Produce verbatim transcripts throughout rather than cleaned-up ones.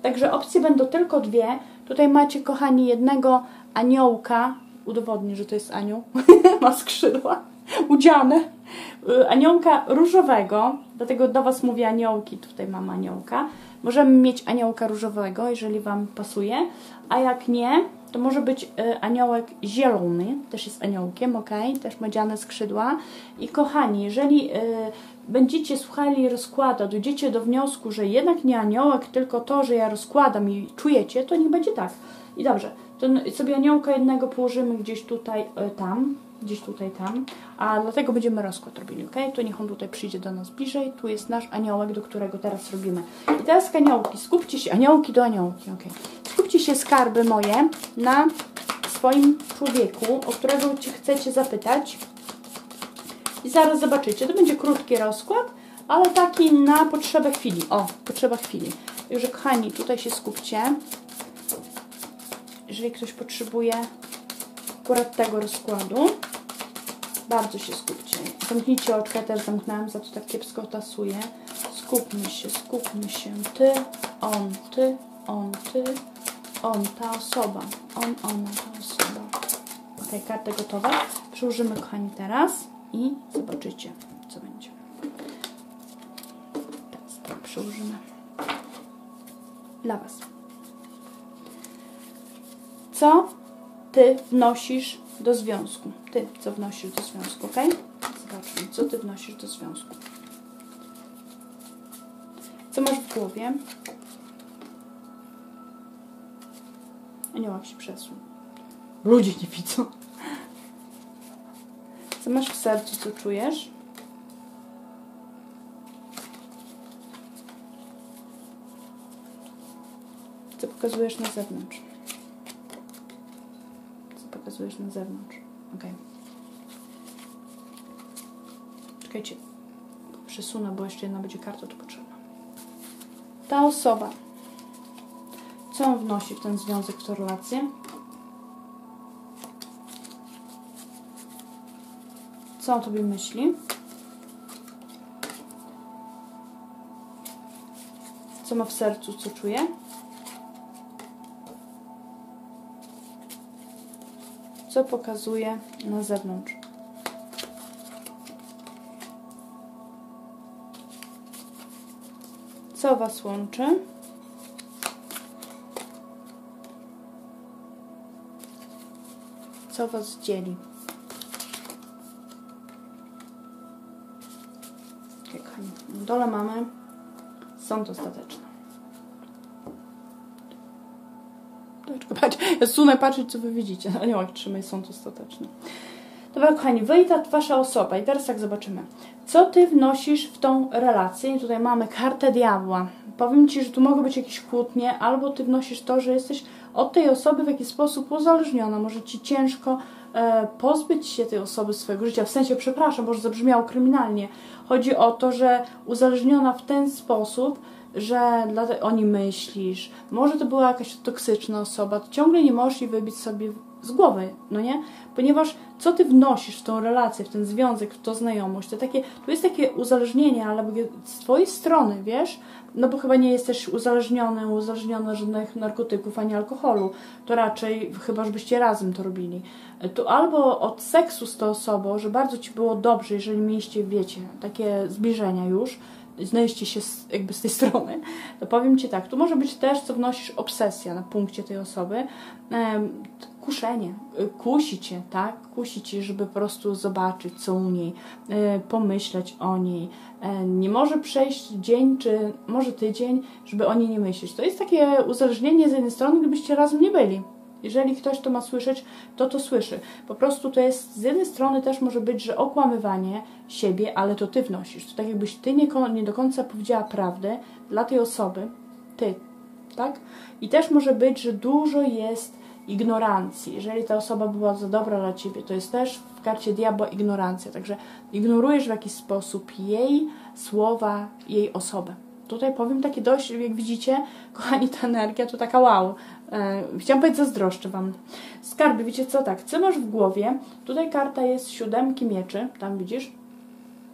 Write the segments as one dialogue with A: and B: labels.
A: Także opcje będą tylko dwie. Tutaj macie, kochani, jednego aniołka. Udowodnię, że to jest anioł. Ma skrzydła udziane. Aniołka różowego. Dlatego do Was mówię aniołki. Tutaj mam aniołka. Możemy mieć aniołka różowego, jeżeli Wam pasuje. A jak nie, to może być aniołek zielony. Też jest aniołkiem, ok? Też ma dziane skrzydła. I kochani, jeżeli będziecie słuchali rozkładu, dojdziecie do wniosku, że jednak nie aniołek, tylko to, że ja rozkładam i czujecie, to niech będzie tak. I dobrze, to sobie aniołka jednego położymy gdzieś tutaj, tam, gdzieś tutaj, tam, a dlatego będziemy rozkład robili, ok? To niech on tutaj przyjdzie do nas bliżej, tu jest nasz aniołek, do którego teraz robimy. I teraz aniołki, skupcie się, aniołki do aniołki, ok? Skupcie się, skarby moje, na swoim człowieku, o którego Cię chcecie zapytać. I zaraz zobaczycie, to będzie krótki rozkład, ale taki na potrzebę chwili. O, potrzeba chwili. Także kochani, tutaj się skupcie. Jeżeli ktoś potrzebuje akurat tego rozkładu, bardzo się skupcie. Zamknijcie oczka, ja też zamknęłam, za to tak kiepsko tasuję. Skupmy się, skupmy się. Ty, on, ty, on, ty, on, ta osoba. On, ona, ta osoba. Ok, karta gotowa. Przyłożymy, kochani, teraz. I zobaczycie, co będzie. Teraz tak przełożymy dla Was. Co Ty wnosisz do związku? Ty, co wnosisz do związku, ok? Zobaczmy, co Ty wnosisz do związku. Co masz w głowie? Aniołek się przesuł. Ludzie nie widzą. Co masz w sercu, co czujesz? Co pokazujesz na zewnątrz? Co pokazujesz na zewnątrz? Ok. Czekajcie. Przesunę, bo jeszcze jedna będzie karta tu potrzebna. Ta osoba. Co on wnosi w ten związek, w tę relację? Co o Tobie myśli? Co ma w sercu, co czuje? Co pokazuje na zewnątrz? Co Was łączy? Co Was dzieli? Na dole mamy sąd ostateczny. Patrz, ja sunę patrzeć, co Wy widzicie. Aniołek trzymaj sąd ostateczny. Dobra, kochani, Wy i ta Wasza osoba. I teraz tak zobaczymy. Co Ty wnosisz w tą relację? I tutaj mamy kartę diabła. Powiem Ci, że tu mogą być jakieś kłótnie, albo Ty wnosisz to, że jesteś od tej osoby w jakiś sposób uzależniona. Może Ci ciężko e, pozbyć się tej osoby z swojego życia. W sensie, przepraszam, może zabrzmiało kryminalnie. Chodzi o to, że uzależniona w ten sposób, że dla te, o nim myślisz. Może to była jakaś toksyczna osoba. To ciągle nie możesz jej wybić sobie z głowy, no nie? Ponieważ co Ty wnosisz w tą relację, w ten związek, w tą znajomość, to takie, tu jest takie uzależnienie, ale z Twojej strony, wiesz? No bo chyba nie jesteś uzależniony, uzależniony od żadnych narkotyków ani alkoholu. To raczej, chyba żebyście razem to robili. To albo od seksu z tą osobą, że bardzo Ci było dobrze, jeżeli mieliście, wiecie, takie zbliżenia już, znaleźliście się z, jakby z tej strony, to powiem Ci tak, tu może być też, co wnosisz, obsesja na punkcie tej osoby, kuszenie, kusi Cię, tak, kusi Cię, żeby po prostu zobaczyć, co u niej, pomyśleć o niej, nie może przejść dzień, czy może tydzień, żeby o niej nie myśleć. To jest takie uzależnienie z jednej strony, gdybyście razem nie byli. Jeżeli ktoś to ma słyszeć, to to słyszy. Po prostu to jest, z jednej strony też może być, że okłamywanie siebie, ale to Ty wnosisz. To tak jakbyś Ty nie, nie do końca powiedziała prawdę dla tej osoby. Ty, tak? I też może być, że dużo jest ignorancji. Jeżeli ta osoba była za dobra dla Ciebie, to jest też w karcie diabła ignorancja. Także ignorujesz w jakiś sposób jej słowa, jej osobę. Tutaj powiem takie dość, jak widzicie, kochani, ta energia to taka wow. E, chciałam powiedzieć, zazdroszczę Wam. Skarby, wiecie co, tak, co masz w głowie? Tutaj karta jest siódemki mieczy, tam widzisz.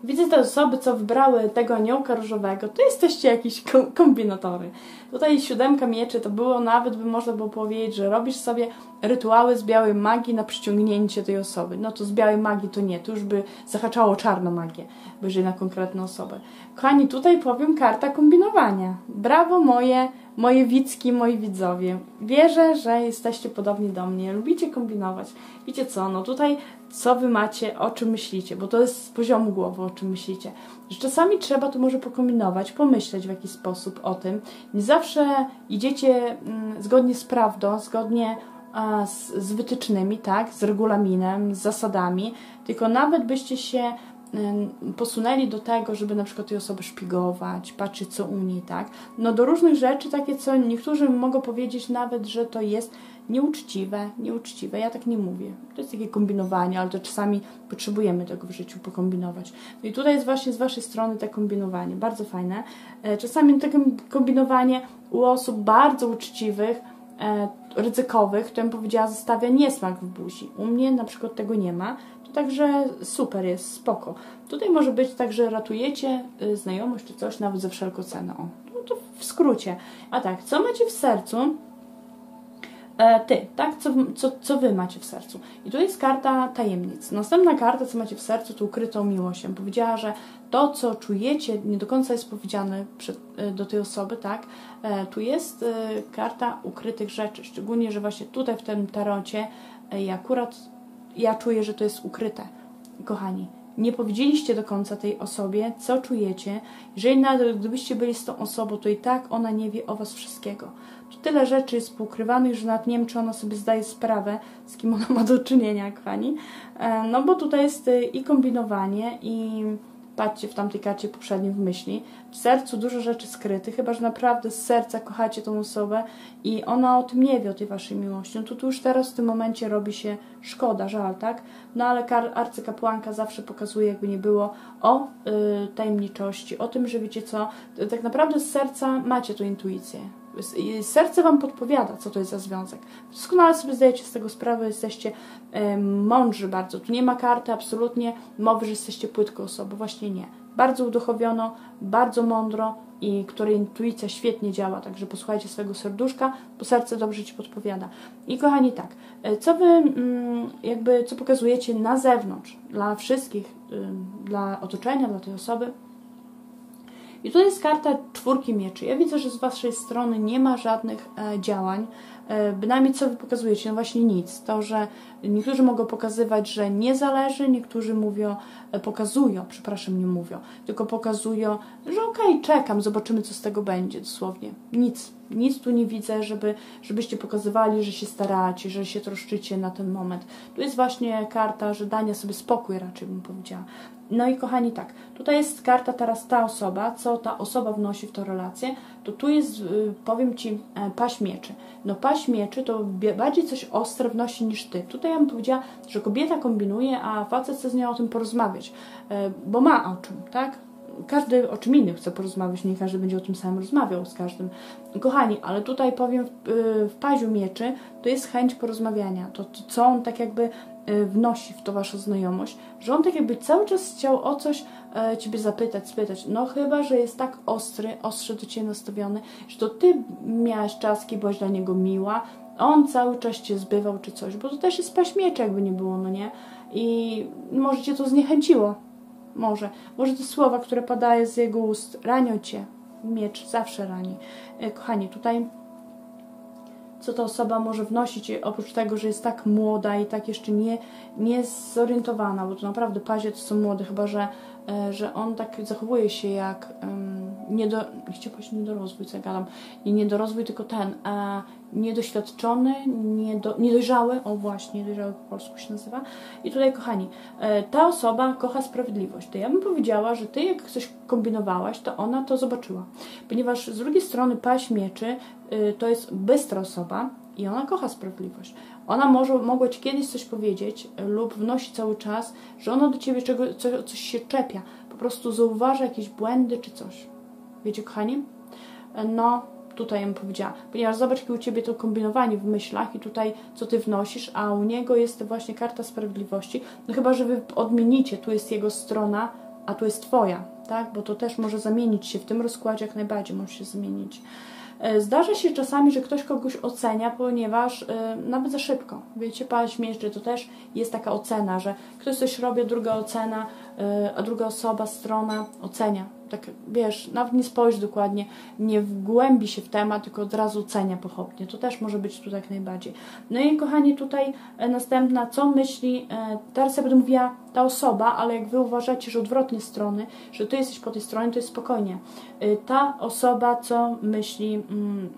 A: widzę te osoby, co wybrały tego aniołka różowego, to jesteście jakieś kombinatory. Tutaj siódemka mieczy to było, nawet by można było powiedzieć, że robisz sobie rytuały z białej magii na przyciągnięcie tej osoby. No to z białej magii to nie, to już by zahaczało czarną magię, bo jeżeli na konkretną osobę. Kochani, tutaj powiem karta kombinowania. Brawo moje, moje widzki, moi widzowie. Wierzę, że jesteście podobni do mnie, lubicie kombinować. Wiecie co, no tutaj co wy macie, o czym myślicie, bo to jest z poziomu głowy, o czym myślicie. Że czasami trzeba tu może pokombinować, pomyśleć w jakiś sposób o tym. Nie zawsze idziecie mm, zgodnie z prawdą, zgodnie a, z, z wytycznymi, tak, z regulaminem, z zasadami, tylko nawet byście się y, posunęli do tego, żeby na przykład tej osoby szpigować, patrzeć co u niej, tak. No do różnych rzeczy, takie co niektórzy mogą powiedzieć nawet, że to jest nieuczciwe, nieuczciwe. Ja tak nie mówię. To jest takie kombinowanie, ale to czasami potrzebujemy tego w życiu pokombinować. No i tutaj jest właśnie z waszej strony to kombinowanie. Bardzo fajne. Czasami to kombinowanie u osób bardzo uczciwych, ryzykowych, to bym powiedziała, zostawia niesmak w buzi. U mnie na przykład tego nie ma. To także super jest, spoko. Tutaj może być tak, że ratujecie znajomość czy coś nawet za wszelką cenę. O, no to w skrócie. A tak, co macie w sercu? Ty, tak? Co, co, co wy macie w sercu? I tu jest karta tajemnic. Następna karta, co macie w sercu, to ukrytą miłością. Powiedziała, że to, co czujecie, nie do końca jest powiedziane przed, do tej osoby, tak? Tu jest karta ukrytych rzeczy. Szczególnie, że właśnie tutaj w tym tarocie i akurat ja czuję, że to jest ukryte. Kochani, nie powiedzieliście do końca tej osobie, co czujecie. Jeżeli nawet gdybyście byli z tą osobą, to i tak ona nie wie o was wszystkiego. Tu tyle rzeczy jest poukrywanych, że nawet nie wiem, czy ona sobie zdaje sprawę, z kim ona ma do czynienia, kochani. No bo tutaj jest i kombinowanie, i patrzcie w tamtej karcie poprzedniej w myśli. W sercu dużo rzeczy skrytych, chyba że naprawdę z serca kochacie tą osobę i ona o tym nie wie, o tej waszej miłości. No to tu już teraz w tym momencie robi się szkoda, żal, tak? No ale arcykapłanka zawsze pokazuje, jakby nie było, o y, tajemniczości, o tym, że wiecie co, tak naprawdę z serca macie tą intuicję. Serce wam podpowiada, co to jest za związek. Doskonale sobie zdajecie z tego sprawę, jesteście e, mądrzy bardzo. Tu nie ma karty absolutnie mowy, że jesteście płytką osobą. Właśnie nie. Bardzo uduchowiono, bardzo mądro i której intuicja świetnie działa. Także posłuchajcie swojego serduszka, bo serce dobrze ci podpowiada. I kochani, tak, co wy mm, jakby, co pokazujecie na zewnątrz dla wszystkich, y, dla otoczenia, dla tej osoby. I tu jest karta czwórki mieczy. Ja widzę, że z waszej strony nie ma żadnych e, działań. E, bynajmniej co wy pokazujecie? No właśnie nic. To, że niektórzy mogą pokazywać, że nie zależy, niektórzy mówią, e, pokazują, przepraszam, nie mówią, tylko pokazują, że okej, okay, czekam, zobaczymy, co z tego będzie, dosłownie. Nic. Nic tu nie widzę, żeby, żebyście pokazywali, że się staracie, że się troszczycie na ten moment. Tu jest właśnie karta, że dania sobie spokój, raczej bym powiedziała. No i kochani, tak, tutaj jest karta teraz ta osoba, co ta osoba wnosi w tą relację, to tu jest, powiem ci, paź mieczy. No paź mieczy to bardziej coś ostre wnosi niż ty. Tutaj ja bym powiedziała, że kobieta kombinuje, a facet chce z nią o tym porozmawiać, bo ma o czym, tak? Każdy o czym innym chce porozmawiać, nie każdy będzie o tym samym rozmawiał z każdym. Kochani, ale tutaj powiem w, w paziu mieczy, to jest chęć porozmawiania. To, to co on tak jakby wnosi w to waszą znajomość, że on tak jakby cały czas chciał o coś e, ciebie zapytać, spytać. No chyba, że jest tak ostry, ostrze do ciebie nastawiony, że to ty miałaś czas, kiedy byłaś dla niego miła, a on cały czas cię zbywał czy coś, bo to też jest paź mieczy, jakby nie było, no nie? I może cię to zniechęciło. Może. Może te słowa, które padają z jego ust, ranią cię. Miecz zawsze rani. E, kochani, tutaj co ta osoba może wnosić, oprócz tego, że jest tak młoda i tak jeszcze nie, nie zorientowana, bo to naprawdę pazie to są młode, chyba że, że on tak zachowuje się jak um, niedo, chciałbym powiedzieć niedorozwój, co ja gadam, nie niedorozwój, tylko ten a, niedoświadczony, niedo, niedojrzały, o właśnie, niedojrzały po polsku się nazywa. I tutaj, kochani, ta osoba kocha sprawiedliwość. To ja bym powiedziała, że ty jak coś kombinowałaś, to ona to zobaczyła. Ponieważ z drugiej strony paź mieczy to jest bystra osoba i ona kocha sprawiedliwość. Ona może, mogła ci kiedyś coś powiedzieć lub wnosi cały czas, że ona do ciebie czego, coś, coś się czepia. Po prostu zauważa jakieś błędy czy coś. Wiecie, kochani? No, tutaj bym powiedziała. Ponieważ zobacz, jakie u ciebie to kombinowanie w myślach i tutaj co ty wnosisz, a u niego jest właśnie karta sprawiedliwości. No chyba, że wy odmienicie, tu jest jego strona a tu jest twoja, tak? Bo to też może zamienić się w tym rozkładzie, jak najbardziej może się zmienić. Zdarza się czasami, że ktoś kogoś ocenia, ponieważ y, nawet za szybko. Wiecie, paść mierzy, to też jest taka ocena, że ktoś coś robi, druga ocena, y, a druga osoba, strona ocenia. Tak, wiesz, nawet nie spojrzy dokładnie, nie wgłębi się w temat, tylko od razu ocenia pochopnie. To też może być tutaj jak najbardziej. No i kochani, tutaj e, następna, co myśli, e, teraz ja będę mówiła ta osoba, ale jak wy uważacie, że odwrotnie strony, że ty jesteś po tej stronie, to jest spokojnie. E, ta osoba, co myśli mm,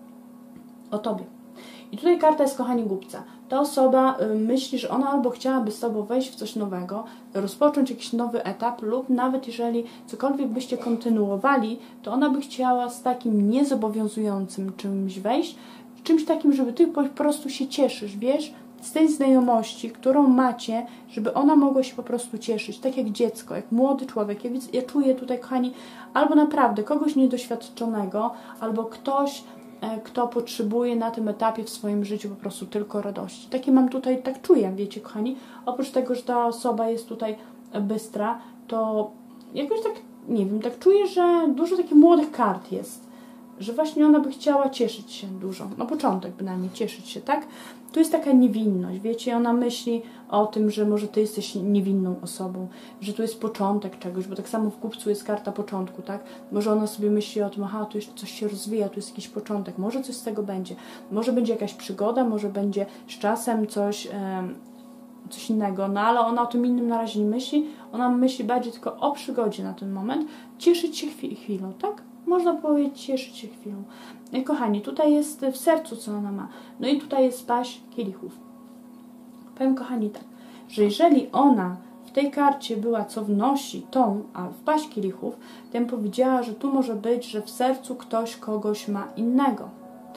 A: o tobie. I tutaj karta jest, kochani, głupca. Ta osoba y, myśli, że ona albo chciałaby z tobą wejść w coś nowego, rozpocząć jakiś nowy etap, lub nawet jeżeli cokolwiek byście kontynuowali, to ona by chciała z takim niezobowiązującym czymś wejść, czymś takim, żeby ty po prostu się cieszysz, wiesz, z tej znajomości, którą macie, żeby ona mogła się po prostu cieszyć, tak jak dziecko, jak młody człowiek. Ja, widzę, ja czuję tutaj, kochani, albo naprawdę kogoś niedoświadczonego, albo ktoś, kto potrzebuje na tym etapie w swoim życiu po prostu tylko radości. Takie mam tutaj, tak czuję, wiecie, kochani. Oprócz tego, że ta osoba jest tutaj bystra, to jakoś tak, nie wiem, tak czuję, że dużo takich młodych kart jest. Że właśnie ona by chciała cieszyć się dużo. Na początek bynajmniej cieszyć się, tak? Tu jest taka niewinność, wiecie, ona myśli o tym, że może ty jesteś niewinną osobą, że tu jest początek czegoś, bo tak samo w kupcu jest karta początku, tak? Może ona sobie myśli o tym, aha, tu jeszcze coś się rozwija, tu jest jakiś początek, może coś z tego będzie, może będzie jakaś przygoda, może będzie z czasem coś, e, coś innego, no ale ona o tym innym na razie nie myśli, ona myśli bardziej tylko o przygodzie na ten moment, cieszyć się chwil, chwilą, tak? Można powiedzieć, cieszyć się chwilą. Kochani, tutaj jest w sercu, co ona ma. No i tutaj jest paź kielichów. Powiem, kochani, tak, że jeżeli ona w tej karcie była, co wnosi tą, a w paź kielichów, to ja bym powiedziała, że tu może być, że w sercu ktoś kogoś ma innego.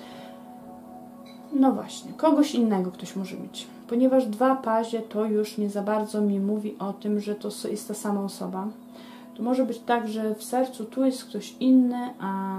A: No właśnie, kogoś innego ktoś może mieć. Ponieważ dwa pazie to już nie za bardzo mi mówi o tym, że to jest ta sama osoba. To może być tak, że w sercu tu jest ktoś inny, a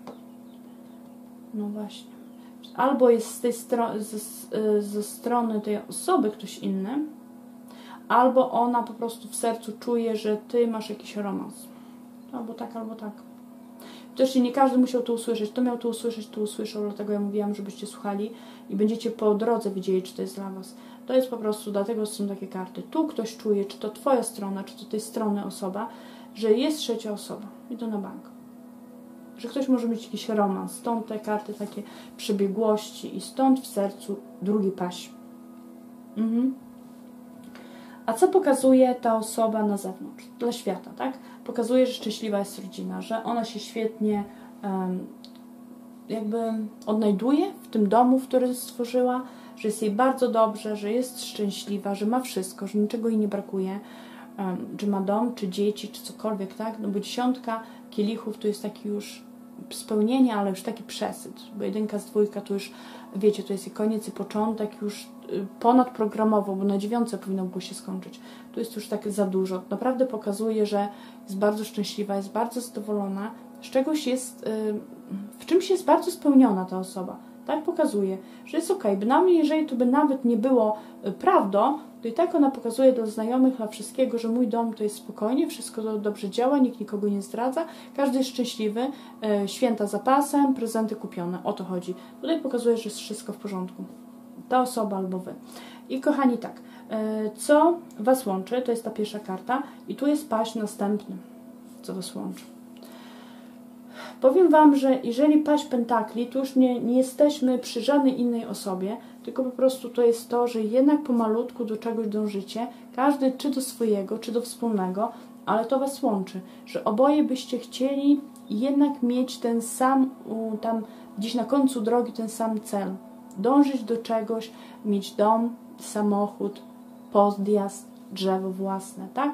A: no właśnie. Albo jest z tej strony, ze, ze strony tej osoby ktoś inny, albo ona po prostu w sercu czuje, że ty masz jakiś romans. Albo tak, albo tak. Też nie każdy musiał to usłyszeć. Kto miał to usłyszeć, to usłyszał, dlatego ja mówiłam, żebyście słuchali i będziecie po drodze wiedzieli, czy to jest dla was. To jest po prostu, dlatego są takie karty. Tu ktoś czuje, czy to twoja strona, czy to tej strony osoba, że jest trzecia osoba. I to na bank. Że ktoś może mieć jakiś romans. Stąd te karty takie przebiegłości i stąd w sercu drugi paź. Mhm. A co pokazuje ta osoba na zewnątrz? Dla świata, tak? Pokazuje, że szczęśliwa jest rodzina, że ona się świetnie um, jakby odnajduje w tym domu, w którym stworzyła, że jest jej bardzo dobrze, że jest szczęśliwa, że ma wszystko, że niczego jej nie brakuje, um, czy ma dom, czy dzieci, czy cokolwiek, tak? No bo dziesiątka kielichów to jest taki już spełnienie, ale już taki przesyt, bo jedynka z dwójka to już, wiecie, to jest i koniec i początek, już ponadprogramowo, bo na dziewiątce powinno było się skończyć. Tu jest już tak za dużo. Naprawdę pokazuje, że jest bardzo szczęśliwa, jest bardzo zadowolona, z czegoś jest, w czymś jest bardzo spełniona ta osoba. Tak pokazuje, że jest okej. Bynajmniej jeżeli to by nawet nie było prawdą, to i tak ona pokazuje dla znajomych, dla wszystkiego, że mój dom to jest spokojnie, wszystko dobrze działa, nikt nikogo nie zdradza, każdy jest szczęśliwy, święta za pasem, prezenty kupione. O to chodzi. Tutaj pokazuje, że jest wszystko w porządku. Ta osoba albo wy. I kochani, tak, co was łączy, to jest ta pierwsza karta i tu jest paź następny, co was łączy. Powiem wam, że jeżeli paź pentakli, to już nie, nie jesteśmy przy żadnej innej osobie, tylko po prostu to jest to, że jednak pomalutku do czegoś dążycie, każdy czy do swojego, czy do wspólnego, ale to was łączy, że oboje byście chcieli jednak mieć ten sam, tam gdzieś na końcu drogi ten sam cel. Dążyć do czegoś, mieć dom, samochód, podjazd, drzewo własne, tak?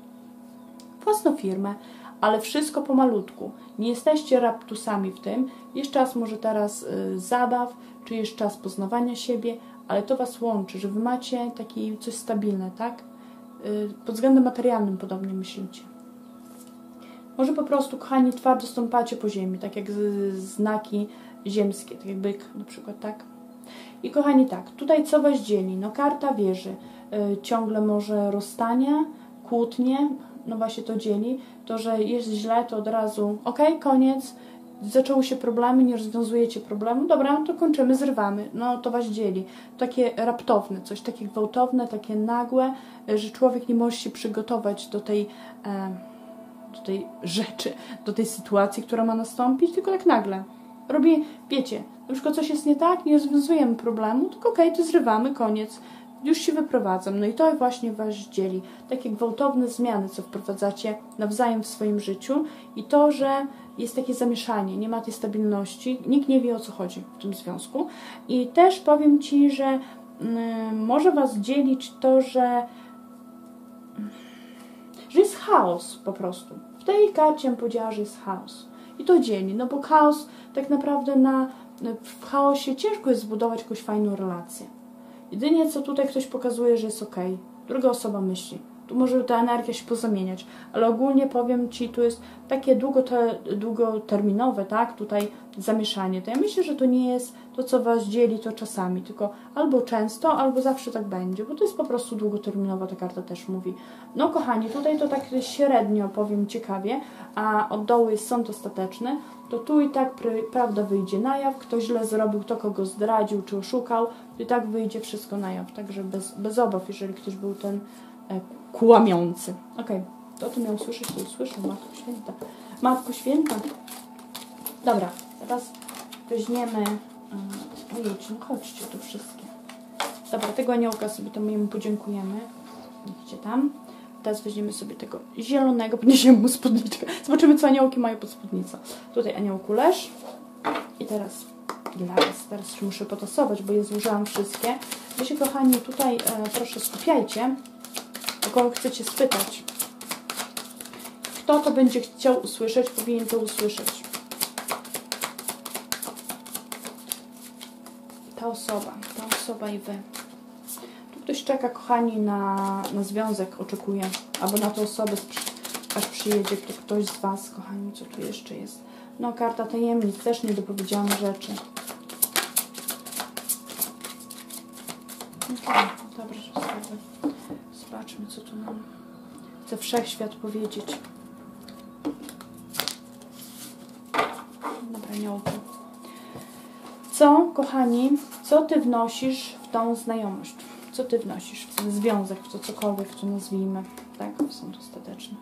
A: Własną firmę, ale wszystko pomalutku. Nie jesteście raptusami w tym. Jest czas może teraz y, zabaw, czy jest czas poznawania siebie, ale to was łączy, że wy macie takie coś stabilne, tak? Y, pod względem materialnym podobnie myślicie. Może po prostu, kochani, twardo stąpacie po ziemi, tak jak z, znaki ziemskie, tak jak byk na przykład, tak? I kochani, tak, tutaj co was dzieli? No karta wieży, yy, ciągle może rozstania, kłótnie, no właśnie to dzieli, to, że jest źle, to od razu okej, koniec, zaczęły się problemy, nie rozwiązujecie problemu, dobra, no to kończymy, zrywamy, no to was dzieli. Takie raptowne, coś takie gwałtowne, takie nagłe, że człowiek nie może się przygotować do tej, do tej rzeczy, do tej sytuacji, która ma nastąpić, tylko tak nagle. Robi, wiecie, na przykład coś jest nie tak, nie rozwiązujemy problemu, tylko okej, to zrywamy, koniec. Już się wyprowadzam. No i to właśnie was dzieli. Takie gwałtowne zmiany, co wprowadzacie nawzajem w swoim życiu i to, że jest takie zamieszanie, nie ma tej stabilności, nikt nie wie, o co chodzi w tym związku. I też powiem ci, że y, może was dzielić to, że, że jest chaos po prostu. W tej karcie bym powiedziała, że jest chaos. I to dzieli, no bo chaos tak naprawdę na, w chaosie ciężko jest zbudować jakąś fajną relację. Jedynie co tutaj ktoś pokazuje, że jest ok. Druga osoba myśli. Tu może ta energia się pozamieniać, ale ogólnie powiem ci, tu jest takie długote, długoterminowe, tak, tutaj zamieszanie. To ja myślę, że to nie jest to, co was dzieli, to czasami, tylko albo często, albo zawsze tak będzie, bo to jest po prostu długoterminowa, ta karta też mówi. No kochani, tutaj to tak średnio powiem ciekawie, a od dołu jest sąd ostateczny, to tu i tak prawda wyjdzie na jaw, kto źle zrobił, kto kogo zdradził czy oszukał, to i tak wyjdzie wszystko na jaw, także bez, bez obaw, jeżeli ktoś był ten e, kłamiący. Okej, okay. To ty miał słyszeć, to usłyszę, Matko Święta. Matko Święta. Dobra, teraz weźmiemy, ojejcie, no chodźcie tu wszystkie. Dobra, tego aniołka sobie tam jemu podziękujemy. Idźcie tam. Teraz weźmiemy sobie tego zielonego, podniesiemy mu spódniczkę. Zobaczymy, co aniołki mają pod spódnicą. Tutaj aniołku leż. I teraz dla was, teraz się muszę potasować, bo je złożyłam wszystkie. Wy się, kochani, tutaj e, proszę skupiajcie, o kogo chcecie spytać. Kto to będzie chciał usłyszeć, powinien to usłyszeć. Ta osoba, ta osoba i wy. Tu ktoś czeka, kochani, na, na związek, oczekuje, albo na tę osobę, aż przyjedzie to ktoś z was, kochani, co tu jeszcze jest. No, karta tajemnic, też niedopowiedziane rzeczy. Okay, dobrze, zobaczmy, co tu nam chce wszechświat powiedzieć. Dobra, aniołki. Co, kochani, co ty wnosisz w tą znajomość? Co ty wnosisz w ten związek, w to cokolwiek, co nazwijmy? Tak, są dostateczne.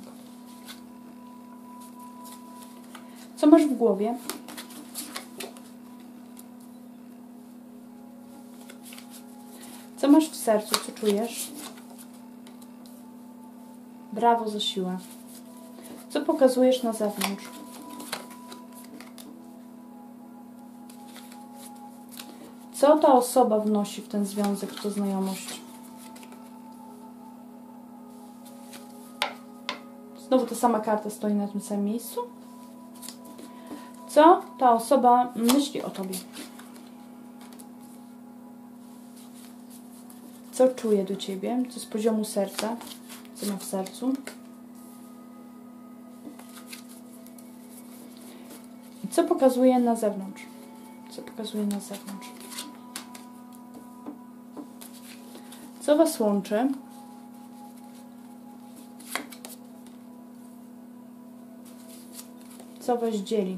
A: Co masz w głowie? Co masz w sercu? Co czujesz? Brawo za siłę. Co pokazujesz na zewnątrz? Co ta osoba wnosi w ten związek, w tę znajomość? Znowu ta sama karta stoi na tym samym miejscu. Co ta osoba myśli o tobie? Co czuje do ciebie? Co z poziomu serca? Co ma w sercu? I co pokazuje na zewnątrz? Co pokazuje na zewnątrz? Co was łączy? Co was dzieli?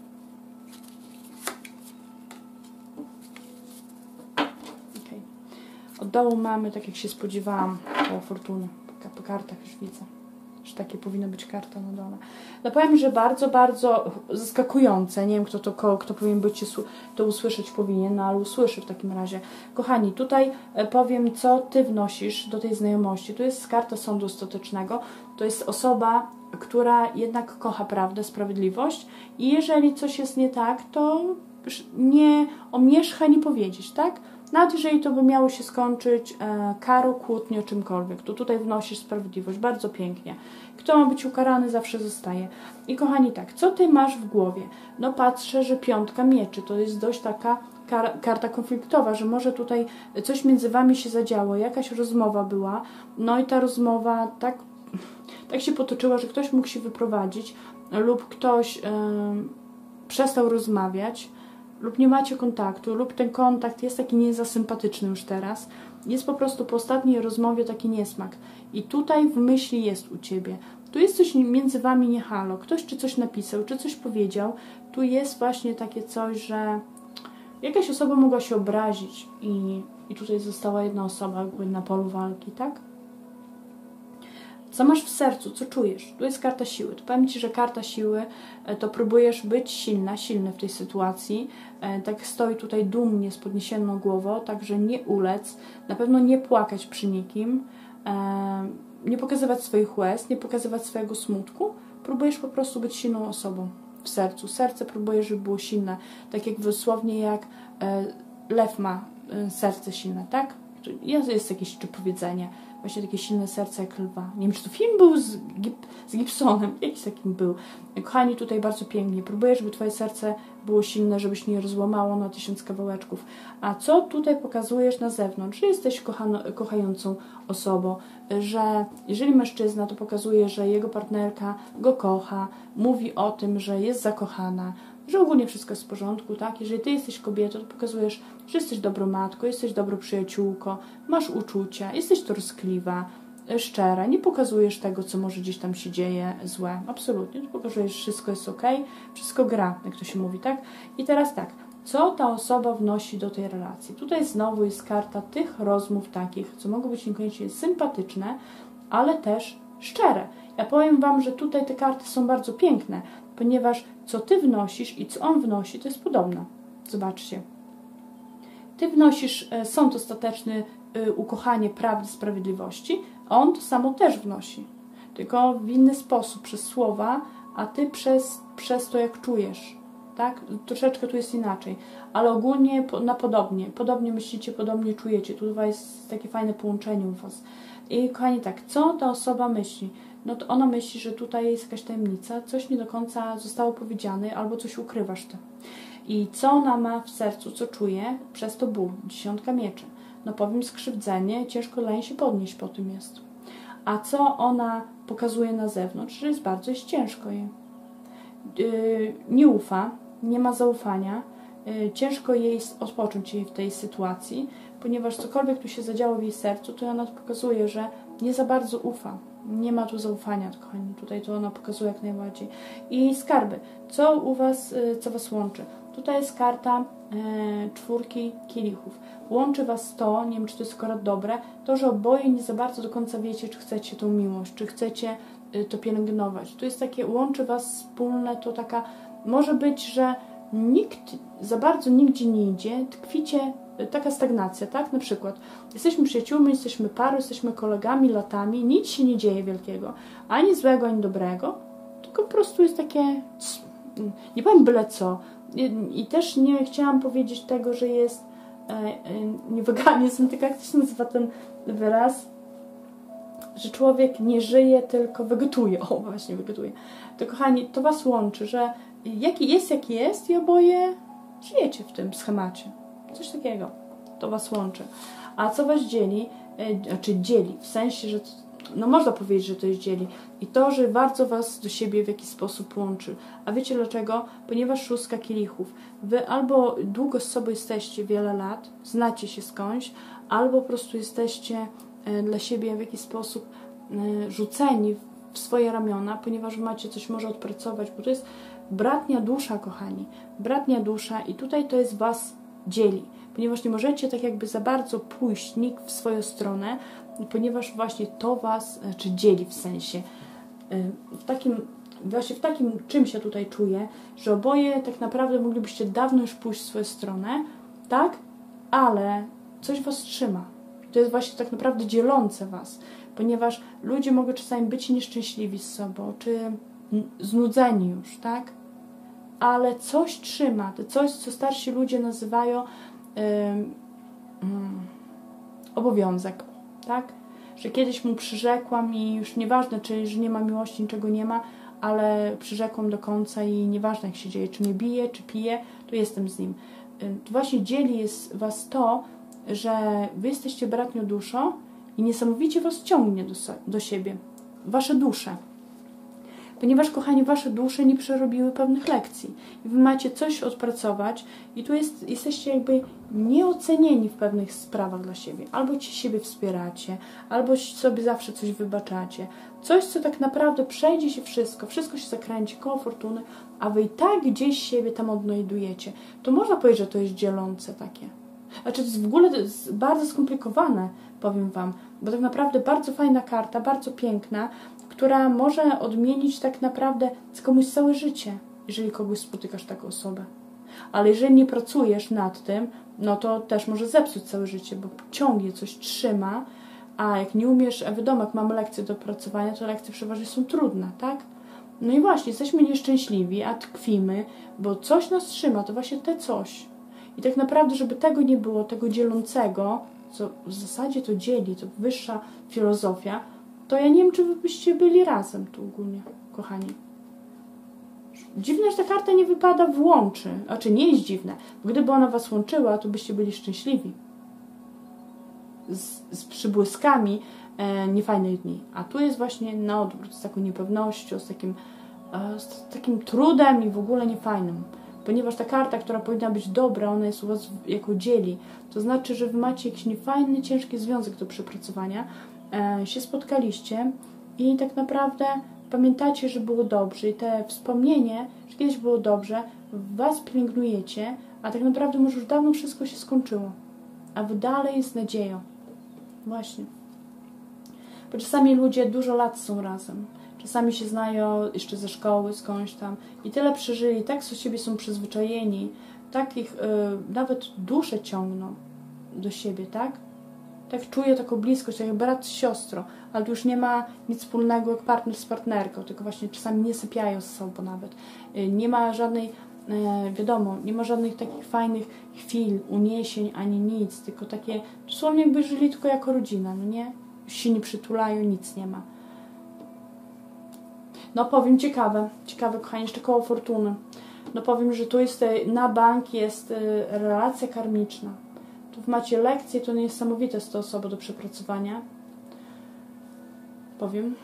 A: Okay. Od dołu mamy, tak jak się spodziewałam, koło fortuny. Po kartach już widzę, że takie powinno być karta na dole. No powiem, że bardzo, bardzo zaskakujące. Nie wiem, kto to, kto powinien być, to usłyszeć powinien, no ale usłyszy w takim razie. Kochani, tutaj powiem, co ty wnosisz do tej znajomości. To jest karta sądu ostatecznego. To jest osoba, która jednak kocha prawdę, sprawiedliwość i jeżeli coś jest nie tak, to nie omieszka nie powiedzieć, tak? Nawet jeżeli to by miało się skończyć e, karą, kłótnią, czymkolwiek, to tutaj wnosisz sprawiedliwość. Bardzo pięknie. Kto ma być ukarany, zawsze zostaje. I kochani, tak, co ty masz w głowie? No patrzę, że piątka mieczy. To jest dość taka kar karta konfliktowa, że może tutaj coś między wami się zadziało, jakaś rozmowa była, no i ta rozmowa tak, tak się potoczyła, że ktoś mógł się wyprowadzić lub ktoś e, przestał rozmawiać, lub nie macie kontaktu, lub ten kontakt jest taki nie za sympatyczny już teraz, jest po prostu po ostatniej rozmowie taki niesmak. I tutaj w myśli jest u Ciebie. Tu jest coś między Wami nie halo. Ktoś czy coś napisał, czy coś powiedział. Tu jest właśnie takie coś, że jakaś osoba mogła się obrazić i, i tutaj została jedna osoba jakby na polu walki, tak? Co masz w sercu? Co czujesz? Tu jest karta siły. To powiem Ci, że karta siły to próbujesz być silna, silny w tej sytuacji. Tak stoi tutaj dumnie z podniesioną głową, także nie ulec, na pewno nie płakać przy nikim, nie pokazywać swoich łez, nie pokazywać swojego smutku. Próbujesz po prostu być silną osobą w sercu. Serce próbujesz, żeby było silne. Tak jak dosłownie jak lew ma serce silne, tak? Jest, jest jakieś czy powiedzenie. Właśnie takie silne serce jak lwa. Nie wiem, czy to film był z, Gib z Gibsonem. Jakiś takim był. Kochani, tutaj bardzo pięknie. Próbuję, żeby Twoje serce było silne, żebyś nie rozłamało na tysiąc kawałeczków. A co tutaj pokazujesz na zewnątrz? Że jesteś kochano, kochającą osobą. Że jeżeli mężczyzna, to pokazuje, że jego partnerka go kocha. Mówi o tym, że jest zakochana. Że ogólnie wszystko jest w porządku, tak? Jeżeli Ty jesteś kobietą, to pokazujesz, że jesteś dobrą matką, jesteś dobrą przyjaciółką, masz uczucia, jesteś troskliwa, szczera, nie pokazujesz tego, co może gdzieś tam się dzieje złe. Absolutnie. Tu pokazujesz, że wszystko jest ok, wszystko gra, jak to się mówi, tak? I teraz tak, co ta osoba wnosi do tej relacji? Tutaj znowu jest karta tych rozmów takich, co mogą być niekoniecznie sympatyczne, ale też szczere. Ja powiem Wam, że tutaj te karty są bardzo piękne, ponieważ co Ty wnosisz i co on wnosi, to jest podobne. Zobaczcie. Ty wnosisz sąd ostateczny, ukochanie prawdy, sprawiedliwości, a on to samo też wnosi. Tylko w inny sposób, przez słowa, a Ty przez, przez to, jak czujesz. Tak? Troszeczkę tu jest inaczej. Ale ogólnie na podobnie. Podobnie myślicie, podobnie czujecie. Tu jest takie fajne połączenie u Was. I kochani, tak, co ta osoba myśli? No to ona myśli, że tutaj jest jakaś tajemnica, coś nie do końca zostało powiedziane, albo coś ukrywasz Ty. I co ona ma w sercu, co czuje? Przez to ból, dziesiątka mieczy. No powiem, skrzywdzenie, ciężko dla niej się podnieść po tym jest. A co ona pokazuje na zewnątrz? Że jest bardzo jest ciężko jej. Yy, nie ufa, nie ma zaufania, yy, ciężko jej odpocząć jej w tej sytuacji, ponieważ cokolwiek tu się zadziało w jej sercu, to ona pokazuje, że nie za bardzo ufa. Nie ma tu zaufania, kochani. Tutaj to ona pokazuje jak najbardziej. I skarby. Co u Was, co Was łączy? Tutaj jest karta e, czwórki kielichów. Łączy Was to, nie wiem, czy to jest akurat dobre, to, że oboje nie za bardzo do końca wiecie, czy chcecie tą miłość, czy chcecie y, to pielęgnować. Tu jest takie, łączy Was wspólne, to taka, może być, że nikt za bardzo nigdzie nie idzie, tkwicie, taka stagnacja, tak? Na przykład jesteśmy przyjaciółmi, jesteśmy parą, jesteśmy kolegami latami, nic się nie dzieje wielkiego, ani złego, ani dobrego, tylko po prostu jest takie, nie powiem byle co. I, i też nie chciałam powiedzieć tego, że jest e, e, nie weganizm, tylko jak to się nazywa ten wyraz, że człowiek nie żyje, tylko wegetuje. O, właśnie, wegetuje. To kochani, to Was łączy, że jaki jest, jaki jest i oboje żyjecie w tym schemacie. Coś takiego. To Was łączy. A co Was dzieli? E, znaczy dzieli, w sensie, że no można powiedzieć, że to jest dzieli. I to, że bardzo Was do siebie w jakiś sposób łączy. A wiecie dlaczego? Ponieważ szóstka kielichów. Wy albo długo z sobą jesteście wiele lat, znacie się skądś, albo po prostu jesteście e, dla siebie w jakiś sposób e, rzuceni w swoje ramiona, ponieważ macie coś może odpracować, bo to jest bratnia dusza, kochani. Bratnia dusza i tutaj to jest Was dzieli. Ponieważ nie możecie tak jakby za bardzo pójść nikt w swoją stronę, ponieważ właśnie to Was, czy dzieli w sensie, w takim, właśnie w takim czymś ja tutaj czuję, że oboje tak naprawdę moglibyście dawno już pójść w swoją stronę, tak? Ale coś Was trzyma. To jest właśnie tak naprawdę dzielące Was, ponieważ ludzie mogą czasami być nieszczęśliwi z sobą, czy znudzeni już, tak? Ale coś trzyma, to coś, co starsi ludzie nazywają yy, yy, obowiązek, tak? Że kiedyś mu przyrzekłam i już nieważne, czy że nie ma miłości, niczego nie ma, ale przyrzekłam do końca i nieważne jak się dzieje, czy mnie bije, czy pije, to jestem z nim. To właśnie dzieli jest Was to, że Wy jesteście bratnią duszą i niesamowicie Was ciągnie do, do siebie, Wasze dusze. ponieważ, kochani, wasze dusze nie przerobiły pewnych lekcji. I wy macie coś odpracować i tu jest, jesteście jakby nieocenieni w pewnych sprawach dla siebie. Albo ci siebie wspieracie, albo sobie zawsze coś wybaczacie. Coś, co tak naprawdę przejdzie się wszystko, wszystko się zakręci koło fortuny, a wy i tak gdzieś siebie tam odnajdujecie. To można powiedzieć, że to jest dzielące takie. Znaczy, to jest w ogóle to jest bardzo skomplikowane, powiem wam, bo tak naprawdę bardzo fajna karta, bardzo piękna, która może odmienić tak naprawdę komuś całe życie, jeżeli kogoś spotykasz taką osobę. Ale jeżeli nie pracujesz nad tym, no to też może zepsuć całe życie, bo ciągnie coś trzyma, a jak nie umiesz, a wiadomo, jak mamy lekcje do opracowania, to lekcje przeważnie są trudne, tak? No i właśnie, jesteśmy nieszczęśliwi, a tkwimy, bo coś nas trzyma, to właśnie te coś. I tak naprawdę, żeby tego nie było, tego dzielącego, co w zasadzie to dzieli, to wyższa filozofia, to ja nie wiem, czy wy byście byli razem tu ogólnie, kochani. Dziwne, że ta karta nie wypada w łączy. Znaczy, nie jest dziwne, bo gdyby ona was łączyła, to byście byli szczęśliwi. Z, z przybłyskami e, niefajnych dni. A tu jest właśnie na odwrót, z taką niepewnością, z takim, e, z takim trudem i w ogóle niefajnym. Ponieważ ta karta, która powinna być dobra, ona jest u was jako dzieli. To znaczy, że wy macie jakiś niefajny, ciężki związek do przepracowania, e, się spotkaliście i tak naprawdę pamiętacie, że było dobrze i te wspomnienie, że kiedyś było dobrze, was pielęgnujecie, a tak naprawdę może już dawno wszystko się skończyło. A wy dalej z nadzieją. Właśnie. Bo czasami ludzie dużo lat są razem. Czasami się znają jeszcze ze szkoły, skądś tam i tyle przeżyli, tak z siebie są przyzwyczajeni, tak ich y, nawet dusze ciągną do siebie, tak? Tak czuję taką bliskość, jak brat z siostrą, ale tu już nie ma nic wspólnego jak partner z partnerką, tylko właśnie czasami nie sypiają ze sobą nawet. Y, nie ma żadnej, y, wiadomo, nie ma żadnych takich fajnych chwil, uniesień, ani nic, tylko takie, dosłownie jakby żyli tylko jako rodzina, no nie? Już się nie przytulają, nic nie ma. No powiem, ciekawe, ciekawe, kochani, jeszcze koło fortuny. No powiem, że tu jest na bank jest relacja karmiczna. Tu macie lekcje, to niesamowite jest to osoba do przepracowania. Powiem.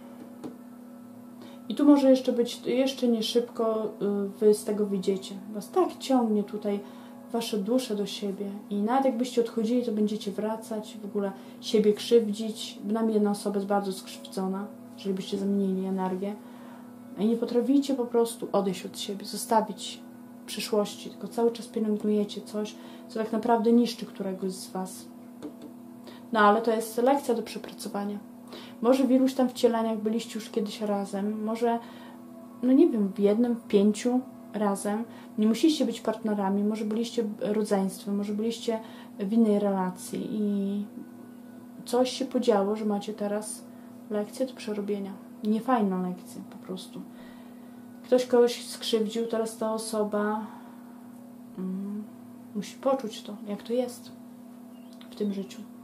A: I tu może jeszcze być, jeszcze nie szybko wy z tego wyjdziecie. Was tak ciągnie tutaj wasze dusze do siebie i nawet jakbyście odchodzili, to będziecie wracać, w ogóle siebie krzywdzić. Bynajmniej jedna osoba jest bardzo skrzywdzona, jeżeli byście zamienili energię. I nie potraficie po prostu odejść od siebie, zostawić przyszłości, tylko cały czas pielęgnujecie coś, co tak naprawdę niszczy któregoś z was. No ale to jest lekcja do przepracowania. Może w iluś tam wcieleniach byliście już kiedyś razem, może, no nie wiem, w jednym, w pięciu razem. Nie musieliście być partnerami, może byliście rodzeństwem, może byliście w innej relacji i coś się podziało, że macie teraz lekcję do przerobienia. Niefajną lekcję po prostu. Ktoś kogoś skrzywdził, teraz ta osoba mm, musi poczuć to, jak to jest w tym życiu.